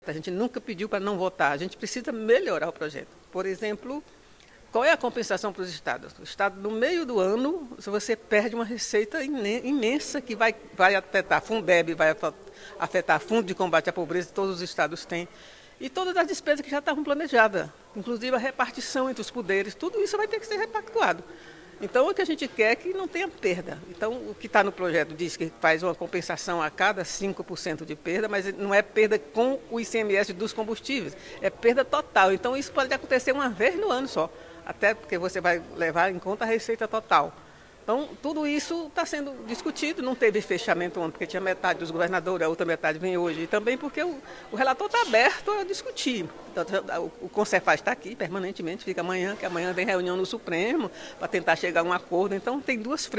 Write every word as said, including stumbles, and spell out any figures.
A gente nunca pediu para não votar, a gente precisa melhorar o projeto. Por exemplo, qual é a compensação para os estados? O estado, no meio do ano, se você perde uma receita imensa que vai, vai afetar Fundeb, vai afetar Fundo de Combate à Pobreza, todos os estados têm, e todas as despesas que já estavam planejadas, inclusive a repartição entre os poderes, tudo isso vai ter que ser repactuado. Então, o que a gente quer é que não tenha perda. Então, o que está no projeto diz que faz uma compensação a cada cinco por cento de perda, mas não é perda com o I C M S dos combustíveis, é perda total. Então, isso pode acontecer uma vez no ano só, até porque você vai levar em conta a receita total. Então, tudo isso está sendo discutido, não teve fechamento ontem, porque tinha metade dos governadores, a outra metade vem hoje, e também porque o, o relator está aberto a discutir. Então, o, o Concefaz está aqui permanentemente, fica amanhã, que amanhã vem reunião no Supremo, para tentar chegar a um acordo. Então, tem duas frentes.